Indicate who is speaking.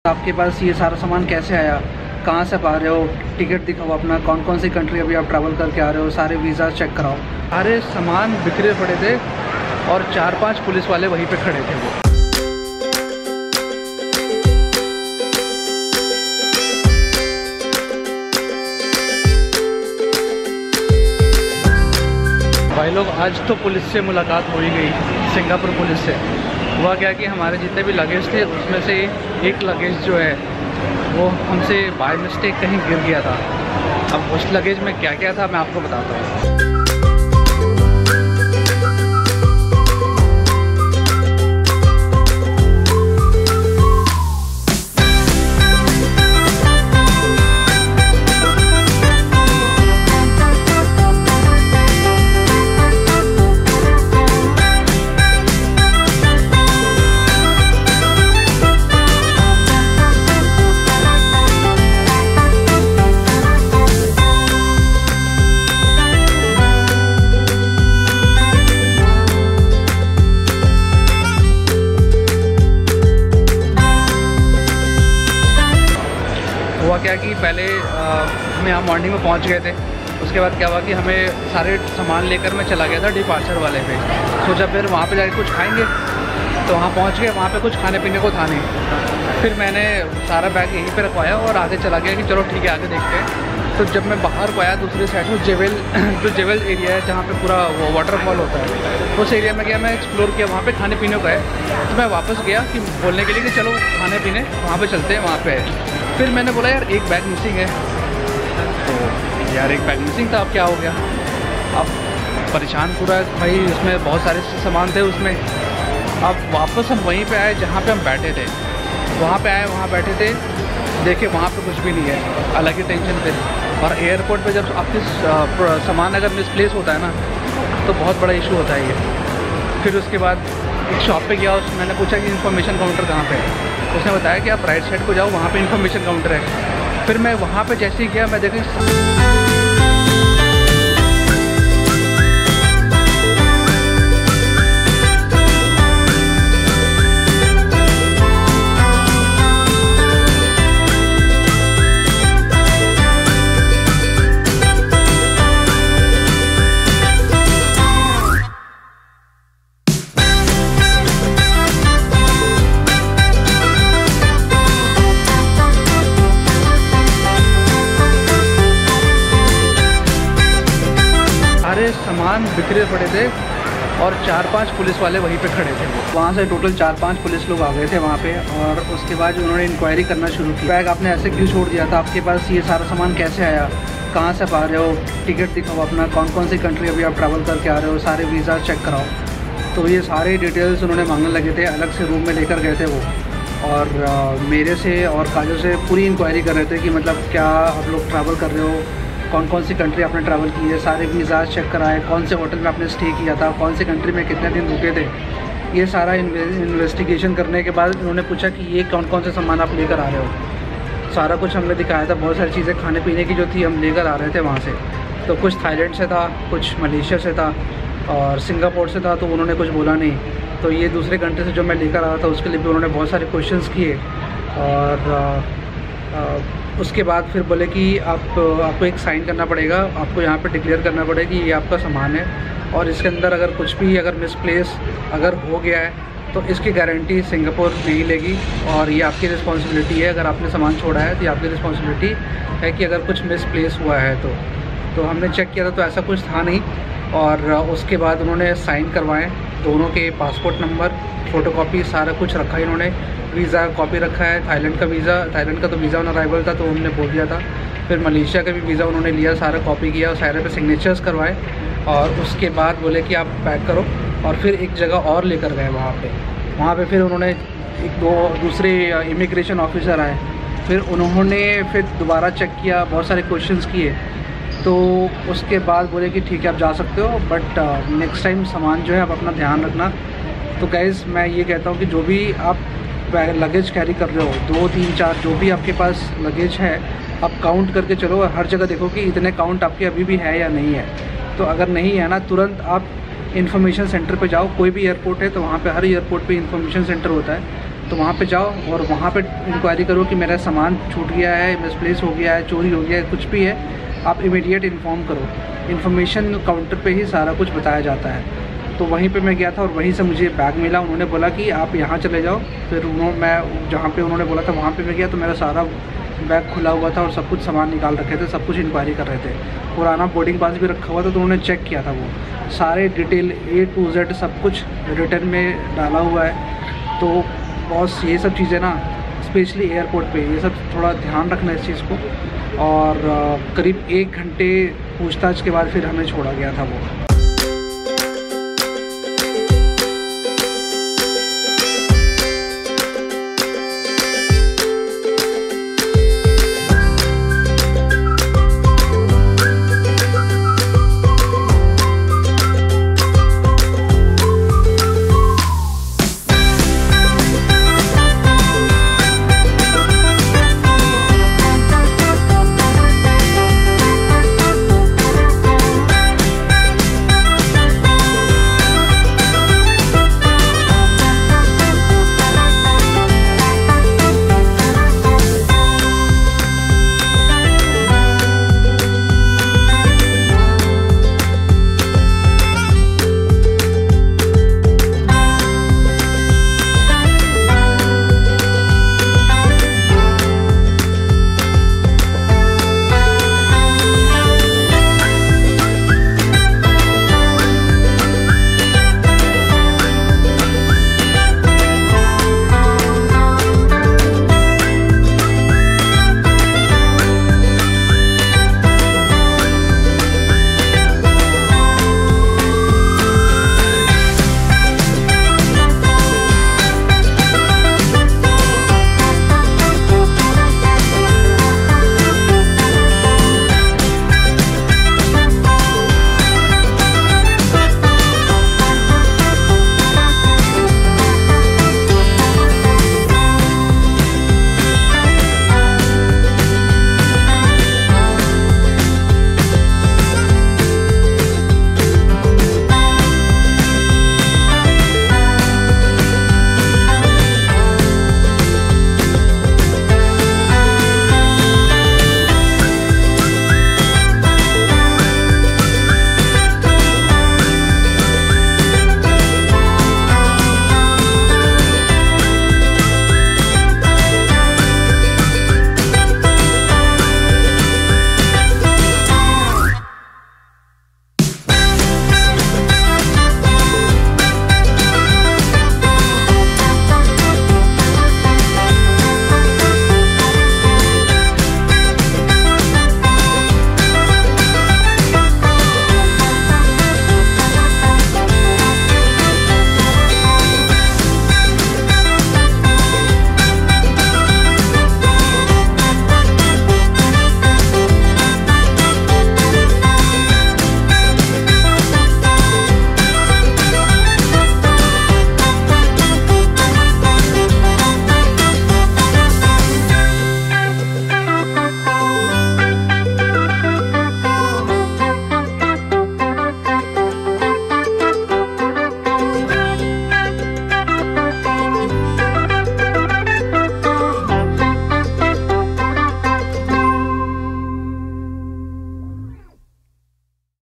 Speaker 1: आपके पास ये सारा सामान कैसे आया, कहाँ से पा रहे हो, टिकट दिखाओ अपना, कौन कौन सी कंट्री अभी आप ट्रैवल करके आ रहे हो, सारे वीज़ा चेक कराओ। सारे सामान बिखरे पड़े थे और 4-5 पुलिस वाले वहीं पे खड़े थे। वो भाई लोग, आज तो पुलिस से मुलाकात हो ही गई, सिंगापुर पुलिस से। हुआ क्या कि हमारे जितने भी लगेज थे उसमें से एक लगेज जो है वो हमसे बाय मिस्टेक कहीं गिर गया था। अब उस लगेज में क्या क्या था मैं आपको बताता हूँ। हुआ क्या कि पहले हम यहाँ मॉर्निंग में पहुँच गए थे। उसके बाद क्या हुआ कि हमें सारे सामान लेकर मैं चला गया था डिपार्चर वाले पे। सोचा फिर वहाँ पे जाकर कुछ खाएंगे, तो वहाँ पहुँच गए। वहाँ पे कुछ खाने पीने को था नहीं। फिर मैंने सारा बैग यहीं पे रखवाया और आगे चला गया कि चलो ठीक है आगे देखते हैं। तो जब मैं बाहर को आया दूसरी साइड में जो जेवल एरिया है जहाँ पे पूरा वो वाटरफॉल होता है, उस एरिया में गया, मैं एक्सप्लोर किया। वहाँ पे खाने पीने का है, तो मैं वापस गया कि बोलने के लिए कि चलो खाने पीने वहाँ पे चलते हैं। वहाँ पे फिर मैंने बोला यार एक बैग मिसिंग है, तो यार एक बैग मिसिंग था, अब क्या हो गया। अब परेशान पूरा भाई, उसमें बहुत सारे सामान थे उसमें। अब वापस हम वहीं पे आए जहाँ पे हम बैठे थे। वहाँ पे आए, वहाँ बैठे थे, देखे वहाँ पे कुछ भी नहीं है, अलग ही टेंशन थे। और एयरपोर्ट पे जब आपके सामान अगर मिसप्लेस होता है ना तो बहुत बड़ा इशू होता है ये। फिर उसके बाद एक शॉप पे गया, मैंने पूछा कि इन्फॉर्मेशन काउंटर कहाँ पे है। उसने बताया कि आप राइट साइड को जाओ, वहाँ पे इन्फॉर्मेशन काउंटर है। फिर मैं वहाँ पे जैसे ही गया, मैं देखा सामान बिखरे पड़े थे और 4-5 पुलिस वाले वहीं पे खड़े थे। वहाँ से टोटल 4-5 पुलिस लोग आ गए थे वहाँ पे। और उसके बाद उन्होंने इंक्वायरी करना शुरू की। बैग आपने ऐसे क्यों छोड़ दिया था, आपके पास ये सारा सामान कैसे आया, कहाँ से पा रहे हो, टिकट दिखाओ अपना, कौन कौन सी कंट्री अभी आप ट्रैवल करके आ रहे हो, सारे वीज़ा चेक कराओ। तो ये सारे डिटेल्स उन्होंने मांगने लगे थे। अलग से रूम में लेकर गए थे वो, और मेरे से और काजू से पूरी इंक्वायरी कर रहे थे कि मतलब क्या आप लोग ट्रैवल कर रहे हो, कौन कौन सी कंट्री आपने ट्रैवल की है, सारे वीज़ा चेक कराए, कौन से होटल में आपने स्टे किया था, कौन सी कंट्री में कितने दिन रुके थे। ये सारा इन्वेस्टिगेशन करने के बाद उन्होंने पूछा कि ये कौन कौन से सामान आप लेकर आ रहे हो। सारा कुछ हमने दिखाया था, बहुत सारी चीज़ें खाने पीने की जो थी हम लेकर आ रहे थे वहाँ से। तो कुछ थाईलैंड से था, कुछ मलेशिया से था और सिंगापुर से था, तो उन्होंने कुछ बोला नहीं। तो ये दूसरे कंट्री से जो मैं लेकर आ रहा था उसके लिए भी उन्होंने बहुत सारे क्वेश्चंस किए। और उसके बाद फिर बोले कि आपको एक साइन करना पड़ेगा, आपको यहाँ पे डिक्लेयर करना पड़ेगा कि ये आपका सामान है और इसके अंदर अगर कुछ भी अगर मिसप्लेस अगर हो गया है तो इसकी गारंटी सिंगापुर नहीं लेगी और ये आपकी रिस्पॉन्सिबिलिटी है। अगर आपने सामान छोड़ा है तो ये आपकी रिस्पॉन्सिबिलिटी है कि अगर कुछ मिसप्लेस हुआ है तो हमने चेक किया था तो ऐसा कुछ था नहीं। और उसके बाद उन्होंने साइन करवाएँ, दोनों के पासपोर्ट नंबर, फ़ोटोकॉपी, सारा कुछ रखा इन्होंने। वीज़ा कॉपी रखा है, थाईलैंड का तो वीज़ा ऑन अराइवल था तो उन्होंने बोल दिया था। फिर मलेशिया का भी वीज़ा उन्होंने लिया, सारा कॉपी किया और सारे पे सिग्नेचर्स करवाए। और उसके बाद बोले कि आप पैक करो और फिर एक जगह और लेकर गए वहाँ पे फिर उन्होंने दूसरे इमिग्रेशन ऑफिसर आए, फिर उन्होंने फिर दोबारा चेक किया, बहुत सारे क्वेश्चंस किए। तो उसके बाद बोले कि ठीक है आप जा सकते हो, बट नेक्स्ट टाइम सामान जो है आप अपना ध्यान रखना। तो गाइज़ मैं ये कहता हूँ कि जो भी आप लगेज कैरी कर रहे हो, 2, 3, 4 जो भी आपके पास लगेज है, आप काउंट करके चलो। हर जगह देखो कि इतने काउंट आपके अभी भी है या नहीं है। तो अगर नहीं है ना, तुरंत आप इन्फॉर्मेशन सेंटर पे जाओ। कोई भी एयरपोर्ट है तो वहाँ पे हर एयरपोर्ट पे इन्फॉर्मेशन सेंटर होता है। तो वहाँ पे जाओ और वहाँ पे इंक्वायरी करो कि मेरा सामान छूट गया है, मिसप्लेस हो गया है, चोरी हो गया है, कुछ भी है, आप इमीडिएट इन्फॉर्म करो। इन्फॉर्मेशन काउंटर पे ही सारा कुछ बताया जाता है। तो वहीं पे मैं गया था और वहीं से मुझे बैग मिला। उन्होंने बोला कि आप यहाँ चले जाओ। फिर मैं जहाँ पे उन्होंने बोला था वहाँ पे मैं गया, तो मेरा सारा बैग खुला हुआ था और सब कुछ सामान निकाल रखे थे, सब कुछ इंक्वायरी कर रहे थे। पुराना बोर्डिंग पास भी रखा हुआ था, तो उन्होंने चेक किया था, वो सारे डिटेल A to Z सब कुछ रिटर्न में डाला हुआ है। तो बॉस ये सब चीज़ें ना, स्पेशली एयरपोर्ट पे ये सब थोड़ा ध्यान रखना इस चीज़ को। और करीब 1 घंटे पूछताछ के बाद फिर हमें छोड़ा गया था वो।